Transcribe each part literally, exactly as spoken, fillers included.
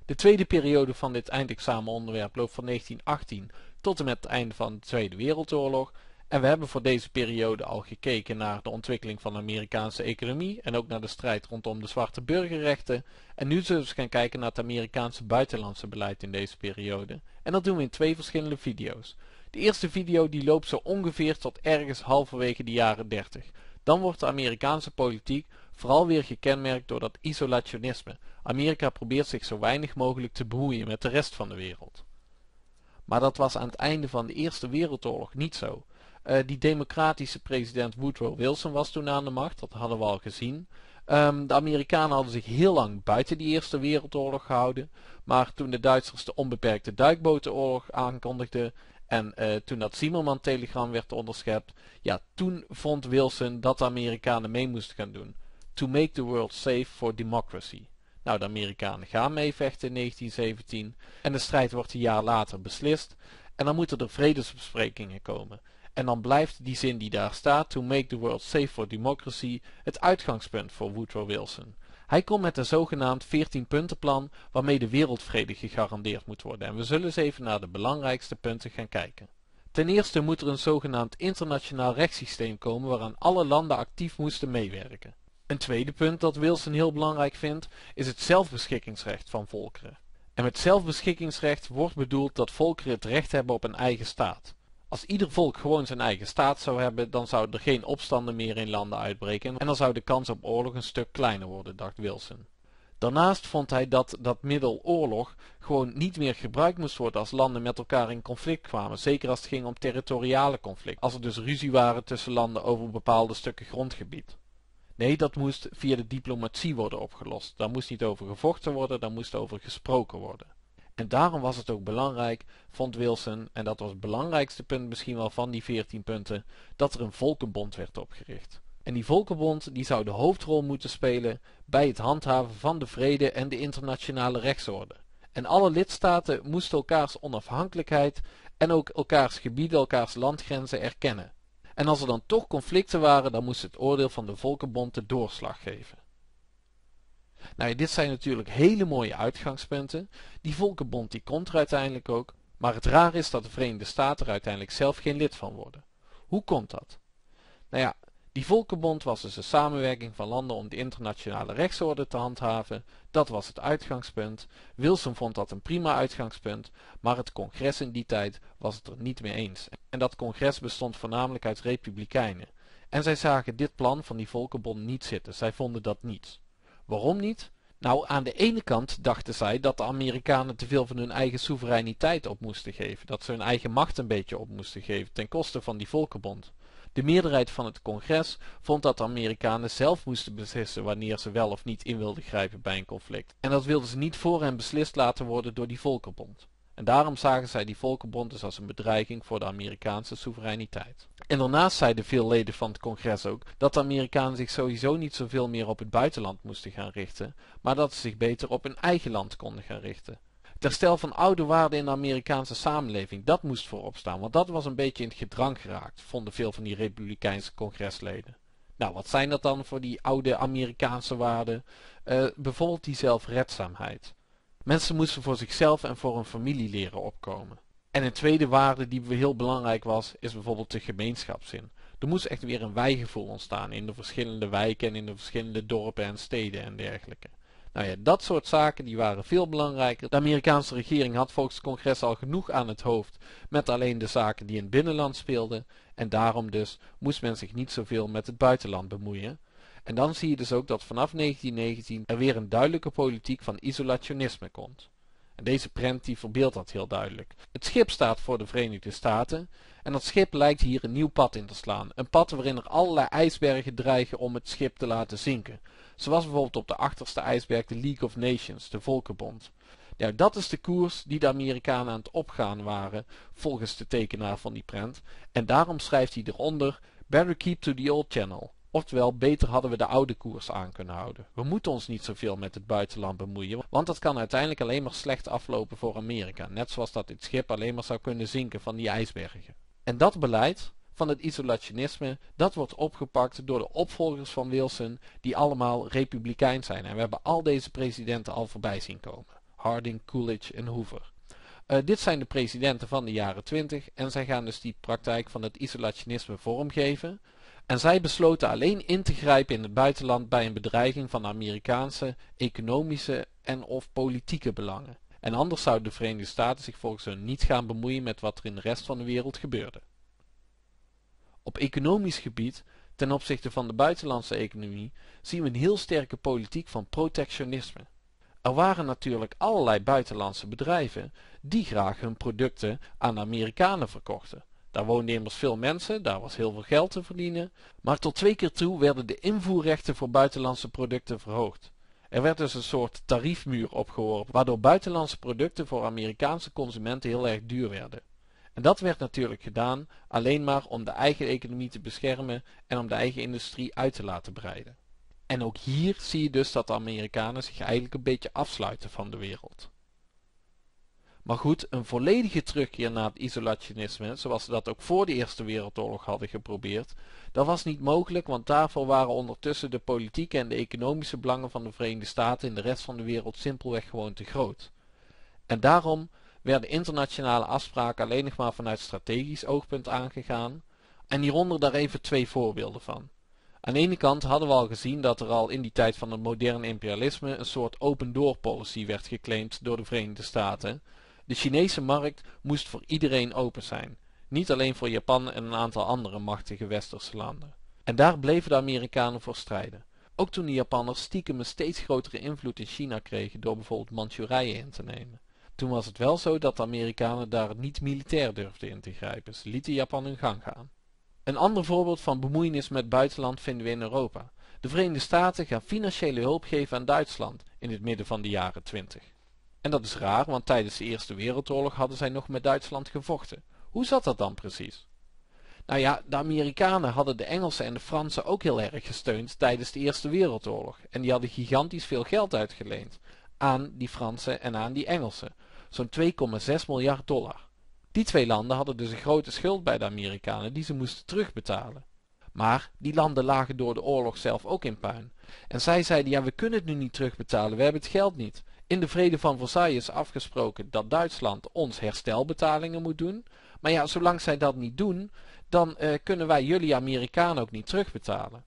De tweede periode van dit eindexamenonderwerp loopt van negentien achttien tot en met het einde van de Tweede Wereldoorlog. En we hebben voor deze periode al gekeken naar de ontwikkeling van de Amerikaanse economie en ook naar de strijd rondom de zwarte burgerrechten. En nu zullen we eens gaan kijken naar het Amerikaanse buitenlandse beleid in deze periode. En dat doen we in twee verschillende video's. De eerste video die loopt zo ongeveer tot ergens halverwege de jaren dertig. Dan wordt de Amerikaanse politiek vooral weer gekenmerkt door dat isolationisme. Amerika probeert zich zo weinig mogelijk te bemoeien met de rest van de wereld. Maar dat was aan het einde van de Eerste Wereldoorlog niet zo. Uh, die democratische president Woodrow Wilson was toen aan de macht, dat hadden we al gezien. Um, de Amerikanen hadden zich heel lang buiten die Eerste Wereldoorlog gehouden. Maar toen de Duitsers de onbeperkte duikbotenoorlog aankondigden en uh, toen dat Zimmermann-telegram werd onderschept, ja, toen vond Wilson dat de Amerikanen mee moesten gaan doen. To make the world safe for democracy. Nou, de Amerikanen gaan meevechten in negentien zeventien en de strijd wordt een jaar later beslist en dan moeten er vredesbesprekingen komen. En dan blijft die zin die daar staat, to make the world safe for democracy, het uitgangspunt voor Woodrow Wilson. Hij komt met een zogenaamd veertien puntenplan waarmee de wereldvrede gegarandeerd moet worden. En we zullen eens even naar de belangrijkste punten gaan kijken. Ten eerste moet er een zogenaamd internationaal rechtssysteem komen waaraan alle landen actief moesten meewerken. Een tweede punt dat Wilson heel belangrijk vindt, is het zelfbeschikkingsrecht van volkeren. En met zelfbeschikkingsrecht wordt bedoeld dat volkeren het recht hebben op een eigen staat. Als ieder volk gewoon zijn eigen staat zou hebben, dan zouden er geen opstanden meer in landen uitbreken en dan zou de kans op oorlog een stuk kleiner worden, dacht Wilson. Daarnaast vond hij dat dat middel oorlog gewoon niet meer gebruikt moest worden als landen met elkaar in conflict kwamen, zeker als het ging om territoriale conflict, als er dus ruzie waren tussen landen over bepaalde stukken grondgebied. Nee, dat moest via de diplomatie worden opgelost. Daar moest niet over gevochten worden, daar moest over gesproken worden. En daarom was het ook belangrijk, vond Wilson, en dat was het belangrijkste punt misschien wel van die veertien punten, dat er een volkenbond werd opgericht. En die volkenbond die zou de hoofdrol moeten spelen bij het handhaven van de vrede en de internationale rechtsorde. En alle lidstaten moesten elkaars onafhankelijkheid en ook elkaars gebieden, elkaars landgrenzen erkennen. En als er dan toch conflicten waren, dan moest het oordeel van de volkenbond de doorslag geven. Nou, dit zijn natuurlijk hele mooie uitgangspunten. Die volkenbond die komt er uiteindelijk ook, maar het raar is dat de Verenigde Staten er uiteindelijk zelf geen lid van worden. Hoe komt dat? Nou ja, die volkenbond was dus een samenwerking van landen om de internationale rechtsorde te handhaven. Dat was het uitgangspunt. Wilson vond dat een prima uitgangspunt, maar het congres in die tijd was het er niet mee eens. En dat congres bestond voornamelijk uit republikeinen. En zij zagen dit plan van die volkenbond niet zitten. Zij vonden dat niet. Waarom niet? Nou, aan de ene kant dachten zij dat de Amerikanen te veel van hun eigen soevereiniteit op moesten geven. Dat ze hun eigen macht een beetje op moesten geven ten koste van die volkenbond. De meerderheid van het congres vond dat de Amerikanen zelf moesten beslissen wanneer ze wel of niet in wilden grijpen bij een conflict. En dat wilden ze niet voor hen beslist laten worden door die volkenbond. En daarom zagen zij die volkenbond dus als een bedreiging voor de Amerikaanse soevereiniteit. En daarnaast zeiden veel leden van het congres ook dat de Amerikanen zich sowieso niet zoveel meer op het buitenland moesten gaan richten, maar dat ze zich beter op hun eigen land konden gaan richten. Het herstel van oude waarden in de Amerikaanse samenleving, dat moest voorop staan, want dat was een beetje in het gedrang geraakt, vonden veel van die republikeinse congresleden. Nou, wat zijn dat dan voor die oude Amerikaanse waarden? Uh, bijvoorbeeld die zelfredzaamheid. Mensen moesten voor zichzelf en voor hun familie leren opkomen. En een tweede waarde die heel belangrijk was, is bijvoorbeeld de gemeenschapszin. Er moest echt weer een wijgevoel ontstaan in de verschillende wijken en in de verschillende dorpen en steden en dergelijke. Nou ja, dat soort zaken die waren veel belangrijker. De Amerikaanse regering had volgens het congres al genoeg aan het hoofd met alleen de zaken die in het binnenland speelden. En daarom dus moest men zich niet zoveel met het buitenland bemoeien. En dan zie je dus ook dat vanaf negentien negentien er weer een duidelijke politiek van isolationisme komt. En deze prent die verbeeldt dat heel duidelijk. Het schip staat voor de Verenigde Staten en dat schip lijkt hier een nieuw pad in te slaan. Een pad waarin er allerlei ijsbergen dreigen om het schip te laten zinken. Zoals bijvoorbeeld op de achterste ijsberg de League of Nations, de Volkenbond. Ja, dat is de koers die de Amerikanen aan het opgaan waren, volgens de tekenaar van die prent. En daarom schrijft hij eronder, better keep to the old channel. Oftewel, beter hadden we de oude koers aan kunnen houden. We moeten ons niet zoveel met het buitenland bemoeien, want dat kan uiteindelijk alleen maar slecht aflopen voor Amerika. Net zoals dat dit schip alleen maar zou kunnen zinken van die ijsbergen. En dat beleid van het isolationisme, dat wordt opgepakt door de opvolgers van Wilson, die allemaal republikein zijn. En we hebben al deze presidenten al voorbij zien komen. Harding, Coolidge en Hoover. Uh, dit zijn de presidenten van de jaren twintig en zij gaan dus die praktijk van het isolationisme vormgeven. En zij besloten alleen in te grijpen in het buitenland bij een bedreiging van Amerikaanse economische en of politieke belangen. En anders zouden de Verenigde Staten zich volgens hun niet gaan bemoeien met wat er in de rest van de wereld gebeurde. Op economisch gebied, ten opzichte van de buitenlandse economie, zien we een heel sterke politiek van protectionisme. Er waren natuurlijk allerlei buitenlandse bedrijven die graag hun producten aan de Amerikanen verkochten. Daar woonden immers veel mensen, daar was heel veel geld te verdienen, maar tot twee keer toe werden de invoerrechten voor buitenlandse producten verhoogd. Er werd dus een soort tariefmuur opgeworpen, waardoor buitenlandse producten voor Amerikaanse consumenten heel erg duur werden. En dat werd natuurlijk gedaan alleen maar om de eigen economie te beschermen en om de eigen industrie uit te laten breiden. En ook hier zie je dus dat de Amerikanen zich eigenlijk een beetje afsluiten van de wereld. Maar goed, een volledige terugkeer naar het isolationisme, zoals ze dat ook voor de Eerste Wereldoorlog hadden geprobeerd, dat was niet mogelijk, want daarvoor waren ondertussen de politieke en de economische belangen van de Verenigde Staten in de rest van de wereld simpelweg gewoon te groot. En daarom werden internationale afspraken alleen nog maar vanuit strategisch oogpunt aangegaan, en hieronder daar even twee voorbeelden van. Aan de ene kant hadden we al gezien dat er al in die tijd van het moderne imperialisme een soort open door policy werd geclaimd door de Verenigde Staten. De Chinese markt moest voor iedereen open zijn, niet alleen voor Japan en een aantal andere machtige westerse landen. En daar bleven de Amerikanen voor strijden. Ook toen de Japanners stiekem een steeds grotere invloed in China kregen door bijvoorbeeld Manchurije in te nemen. Toen was het wel zo dat de Amerikanen daar niet militair durfden in te grijpen, ze lieten Japan hun gang gaan. Een ander voorbeeld van bemoeienis met buitenland vinden we in Europa. De Verenigde Staten gaan financiële hulp geven aan Duitsland in het midden van de jaren twintig. En dat is raar, want tijdens de Eerste Wereldoorlog hadden zij nog met Duitsland gevochten. Hoe zat dat dan precies? Nou ja, de Amerikanen hadden de Engelsen en de Fransen ook heel erg gesteund tijdens de Eerste Wereldoorlog. En die hadden gigantisch veel geld uitgeleend aan die Fransen en aan die Engelsen. Zo'n twee komma zes miljard dollar. Die twee landen hadden dus een grote schuld bij de Amerikanen die ze moesten terugbetalen. Maar die landen lagen door de oorlog zelf ook in puin. En zij zeiden, ja, we kunnen het nu niet terugbetalen, we hebben het geld niet. In de Vrede van Versailles is afgesproken dat Duitsland ons herstelbetalingen moet doen. Maar ja, zolang zij dat niet doen, dan uh, kunnen wij jullie Amerikanen ook niet terugbetalen.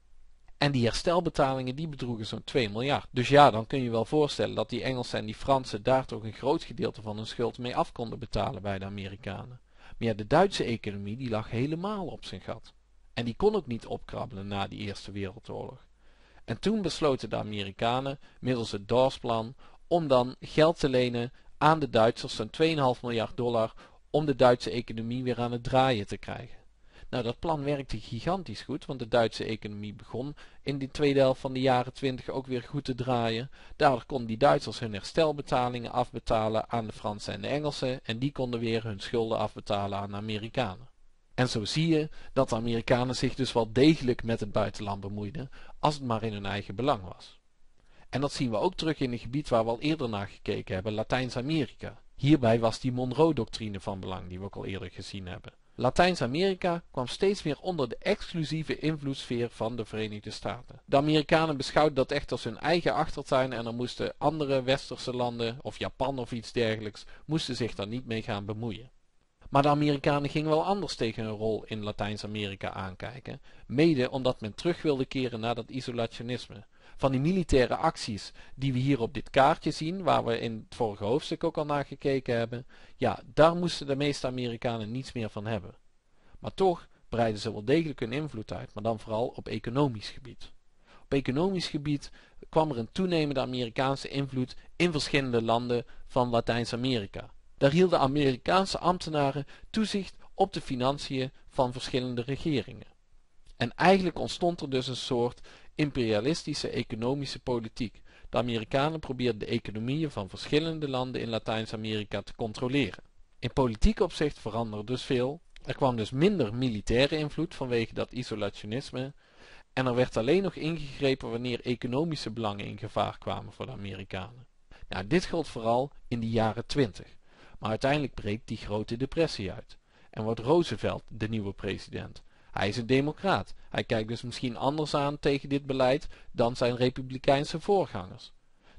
En die herstelbetalingen die bedroegen zo'n twee miljard. Dus ja, dan kun je wel voorstellen dat die Engelsen en die Fransen daar toch een groot gedeelte van hun schuld mee af konden betalen bij de Amerikanen. Maar ja, de Duitse economie die lag helemaal op zijn gat. En die kon ook niet opkrabbelen na die Eerste Wereldoorlog. En toen besloten de Amerikanen, middels het Dawes-plan, om dan geld te lenen aan de Duitsers, zo'n twee komma vijf miljard dollar, om de Duitse economie weer aan het draaien te krijgen. Nou, dat plan werkte gigantisch goed, want de Duitse economie begon in de tweede helft van de jaren twintig ook weer goed te draaien. Daardoor konden die Duitsers hun herstelbetalingen afbetalen aan de Fransen en de Engelsen en die konden weer hun schulden afbetalen aan de Amerikanen. En zo zie je dat de Amerikanen zich dus wel degelijk met het buitenland bemoeiden, als het maar in hun eigen belang was. En dat zien we ook terug in een gebied waar we al eerder naar gekeken hebben, Latijns-Amerika. Hierbij was die Monroe-doctrine van belang, die we ook al eerder gezien hebben. Latijns-Amerika kwam steeds meer onder de exclusieve invloedssfeer van de Verenigde Staten. De Amerikanen beschouwden dat echt als hun eigen achtertuin en er moesten andere westerse landen, of Japan of iets dergelijks, moesten zich daar niet mee gaan bemoeien. Maar de Amerikanen gingen wel anders tegen hun rol in Latijns-Amerika aankijken, mede omdat men terug wilde keren naar dat isolationisme. Van die militaire acties die we hier op dit kaartje zien, waar we in het vorige hoofdstuk ook al naar gekeken hebben, ja, daar moesten de meeste Amerikanen niets meer van hebben. Maar toch breidden ze wel degelijk hun invloed uit, maar dan vooral op economisch gebied. Op economisch gebied kwam er een toenemende Amerikaanse invloed in verschillende landen van Latijns-Amerika. Daar hielden Amerikaanse ambtenaren toezicht op de financiën van verschillende regeringen. En eigenlijk ontstond er dus een soort imperialistische economische politiek. De Amerikanen probeerden de economieën van verschillende landen in Latijns-Amerika te controleren. In politiek opzicht veranderde dus veel. Er kwam dus minder militaire invloed vanwege dat isolationisme. En er werd alleen nog ingegrepen wanneer economische belangen in gevaar kwamen voor de Amerikanen. Nou, dit gold vooral in de jaren twintig. Maar uiteindelijk breekt die grote depressie uit. En wordt Roosevelt de nieuwe president. Hij is een democraat. Hij kijkt dus misschien anders aan tegen dit beleid dan zijn republikeinse voorgangers.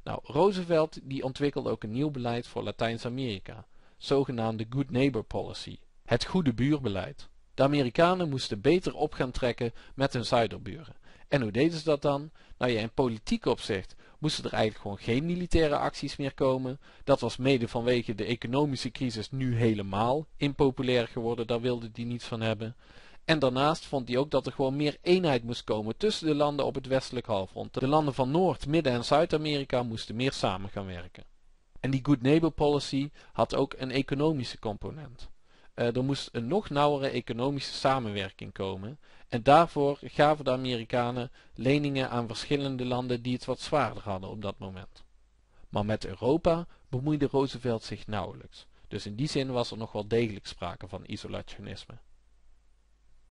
Nou, Roosevelt die ontwikkelde ook een nieuw beleid voor Latijns-Amerika, zogenaamde Good Neighbor Policy, het goede buurbeleid. De Amerikanen moesten beter op gaan trekken met hun zuiderburen. En hoe deden ze dat dan? Nou ja, in politiek opzicht moesten er eigenlijk gewoon geen militaire acties meer komen. Dat was mede vanwege de economische crisis nu helemaal impopulair geworden, daar wilde hij niets van hebben. En daarnaast vond hij ook dat er gewoon meer eenheid moest komen tussen de landen op het westelijk halfrond. De landen van Noord-, Midden- en Zuid-Amerika moesten meer samen gaan werken. En die Good Neighbor Policy had ook een economische component. Uh, er moest een nog nauwere economische samenwerking komen. En daarvoor gaven de Amerikanen leningen aan verschillende landen die het wat zwaarder hadden op dat moment. Maar met Europa bemoeide Roosevelt zich nauwelijks. Dus in die zin was er nog wel degelijk sprake van isolationisme.